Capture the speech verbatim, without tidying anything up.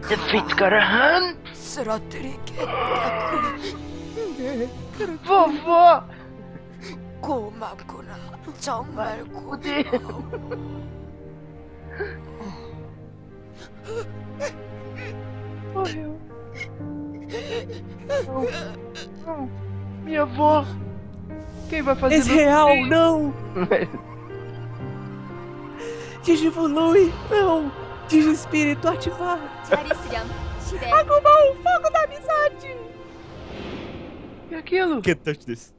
Defeito Garahan? Vovó! 고맙구나. 정말 어디? Morreu. Não. Não. Minha avó. Quem vai fazer Esse meu real, filho? não! Digivolui, não! Digispírito ativado! 잘 있으렴, 시대. Agumon, fogo da amizade! E aquilo? Can't touch this.